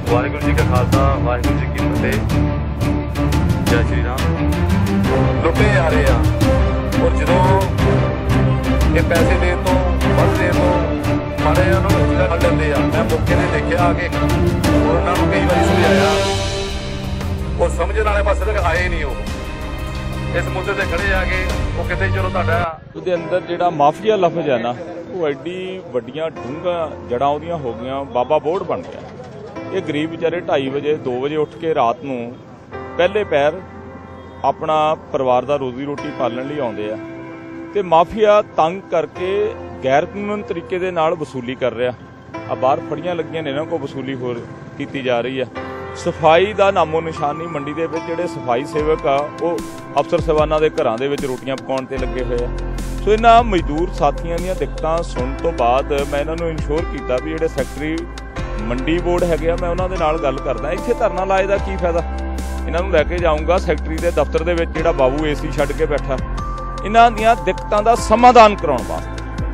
वाहिगुरू जी का खालसा वाहिगुरू जी की फतेह। जय श्री राम। लुटे आ रहे हैं और जो ये पैसे दे तो बस दे तो माड़े फड़ लेंदे आ। मैं मौके ने देखिया आके और उन्होंने कई बार समझाया और समझने वाले पास तक आए नहीं। वो इस मुद्दे से खड़े आके वो कहते चलो तुहाडा ਉਹਦੇ ਅੰਦਰ ਜਿਹੜਾ ਮਾਫੀਆ ਲਫ਼ਜ਼ ਹੈ ਨਾ ਉਹ ਐਡੀ ਵੱਡੀਆਂ ਡੂੰਘਾ ਜੜਾਂ ਉਹਦੀਆਂ ਹੋ ਗਈਆਂ। ਬਾਬਾ ਬੋੜ ਬਣ ਗਿਆ। ਇਹ ਗਰੀਬ ਵਿਚਾਰੇ 2:30 ਵਜੇ 2 ਵਜੇ ਉੱਠ ਕੇ ਰਾਤ ਨੂੰ ਪਹਿਲੇ ਪੈਰ ਆਪਣਾ ਪਰਿਵਾਰ ਦਾ ਰੋਜ਼ੀ ਰੋਟੀ ਪਾਲਣ ਲਈ ਆਉਂਦੇ ਆ ਤੇ ਮਾਫੀਆ ਤੰਗ ਕਰਕੇ ਗੈਰ ਕਾਨੂੰਨੀ ਤਰੀਕੇ ਦੇ ਨਾਲ ਵਸੂਲੀ ਕਰ ਰਿਹਾ। ਆ ਬਾਹਰ ਫੜੀਆਂ ਲੱਗੀਆਂ ਨੇ, ਇਹਨਾਂ ਕੋਲ ਵਸੂਲੀ ਹੋਰ ਕੀਤੀ ਜਾ ਰਹੀ ਆ। ਸਫਾਈ ਦਾ ਨਾਮੋ ਨਿਸ਼ਾਨ ਨਹੀਂ। ਮੰਡੀ ਦੇ ਵਿੱਚ ਜਿਹੜੇ ਸਫਾਈ ਸੇਵਕ ਆ ਉਹ ਅਫਸਰ ਸਾਹਿਬਾਨਾਂ ਦੇ ਘਰਾਂ ਦੇ ਵਿੱਚ ਰੋਟੀਆਂ ਪਕਾਉਣ ਤੇ ਲੱਗੇ ਹੋਏ ਆ। ਸੋ ਇਹਨਾਂ ਮਜ਼ਦੂਰ ਸਾਥੀਆਂ ਦੀਆਂ ਦਿੱਕਤਾਂ ਸੁਣਨ ਤੋਂ ਬਾਅਦ ਮੈਂ ਇਹਨਾਂ ਨੂੰ ਇਨਸ਼ੋਰ ਕੀਤਾ ਵੀ ਜਿਹੜੇ ਸੈਕਟਰੀ ਮੰਡੀ ਬੋਰਡ ਹੈਗੇ ਆ ਮੈਂ ਉਹਨਾਂ ਦੇ ਨਾਲ ਗੱਲ ਕਰਦਾ। ਇੱਥੇ ਧਰਨਾ ਲਾਏ ਦਾ ਕੀ ਫਾਇਦਾ? ਇਹਨਾਂ ਨੂੰ ਲੈ ਕੇ ਜਾਊਂਗਾ ਸੈਕਟਰੀ ਦੇ ਦਫ਼ਤਰ ਦੇ ਵਿੱਚ ਜਿਹੜਾ ਬਾਬੂ ਏਸੀ ਛੱਡ ਕੇ ਬੈਠਾ। ਇਹਨਾਂ ਦੀਆਂ ਦਿੱਕਤਾਂ ਦਾ ਸਮਾਧਾਨ ਕਰਾਉਣ ਵਾਸਤੇ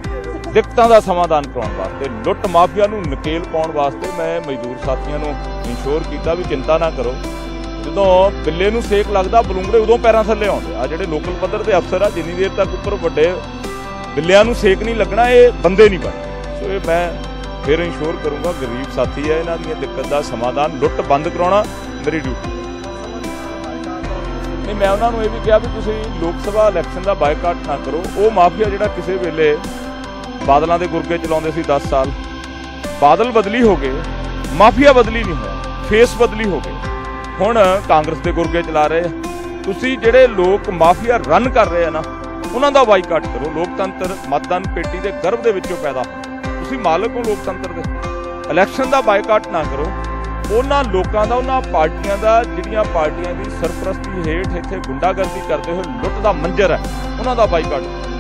ਲੁੱਟ ਮਾਫੀਆ ਨੂੰ ਨਕੇਲ ਪਾਉਣ ਵਾਸਤੇ ਮੈਂ ਮਜ਼ਦੂਰ ਸਾਥੀਆਂ ਨੂੰ ਇਨਸ਼ੋਰ ਕੀਤਾ ਵੀ ਚਿੰਤਾ ਨਾ ਕਰੋ। ਜਦੋਂ ਬਿੱਲੇ ਨੂੰ ਸੇਕ ਲੱਗਦਾ ਬਲੂੰਗੜੇ ਉਦੋਂ ਪੈਰਾਂ ਥੱਲੇ ਆਉਂਦੇ ਆ। ਜਿਹੜੇ ਲੋਕਲ ਪੱਧਰ ਦੇ ਅਫਸਰ ਆ ਜਿੰਨੀ ਦੇਰ ਤੱਕ ਉੱਪਰ ਵੱਡੇ ਬਿੱਲਿਆਂ ਨੂੰ ਸੇਕ ਨਹੀਂ ਲੱਗਣਾ ਇਹ ਬੰਦੇ ਨਹੀਂ ਬਣਦੇ। ਸੋ ਇਹ ਮੈਂ ਫਿਰ ਇਨਸ਼ੋਰ ਕਰੂੰਗਾ ਗਰੀਬ ਸਾਥੀ ਹੈ ਇਹਨਾਂ ਦੀਆਂ ਦਿੱਕਤ ਦਾ ਸਮਾਧਾਨ ਲੁੱਟ ਬੰਦ ਕਰਾਉਣਾ ਮੇਰੀ ਡਿਊਟੀ। ਨਹੀਂ ਮੈਂ ਉਹਨਾਂ ਨੂੰ ਇਹ ਵੀ ਕਿਹਾ ਵੀ ਤੁਸੀਂ ਲੋਕ ਸਭਾ ਇਲੈਕਸ਼ਨ ਦਾ ਬਾਈਕਾਟ ਨਾ ਕਰੋ। ਉਹ ਮਾਫੀਆ ਜਿਹੜਾ ਕਿਸੇ ਵੇਲੇ ਬਾਦਲਾਂ ਦੇ ਗੁਰਗੇ ਚਲਾਉਂਦੇ ਸੀ 10 ਸਾਲ, ਬਾਦਲ ਬਦਲੀ ਹੋ ਗਏ, ਮਾਫੀਆ ਬਦਲੀ ਨਹੀਂ ਹੋਇਆ, ਫੇਸ ਬਦਲੀ ਹੋ ਗਏ। ਹੁਣ ਕਾਂਗਰਸ ਦੇ ਗੁਰਗੇ ਚਲਾ ਰਹੇ ਆ। ਤੁਸੀਂ ਜਿਹੜੇ ਲੋਕ ਮਾਫੀਆ ਰਨ ਕਰ ਰਹੇ ਆ ਨਾ ਉਹਨਾਂ ਦਾ ਬਾਈਕਾਟ ਕਰੋ। ਲੋਕਤੰਤਰ ਮਤਦਾਨ ਪੇਟੀ ਦੇ ਗਰਭ ਦੇ ਵਿੱਚੋਂ ਪੈਦਾ ਹੋਇਆ। ਤੁਸੀਂ ਮਾਲਕ ਹੋ ਲੋਕਤੰਤਰ ਦੇ। ਇਲੈਕਸ਼ਨ ਦਾ ਬਾਈਕਾਟ ਨਾ ਕਰੋ। ਉਹਨਾਂ ਲੋਕਾਂ ਦਾ, ਉਹਨਾਂ ਪਾਰਟੀਆਂ ਦਾ ਜਿਹੜੀਆਂ ਪਾਰਟੀਆਂ ਦੀ ਸਰਪ੍ਰਸਤੀ ਹੇਠ ਇੱਥੇ ਗੁੰਡਾਗਰਦੀ ਕਰਦੇ ਹੋਏ ਲੁੱਟ ਦਾ ਮੰਜ਼ਰ ਹੈ ਉਹਨਾਂ ਦਾ ਬਾਈਕਾਟ।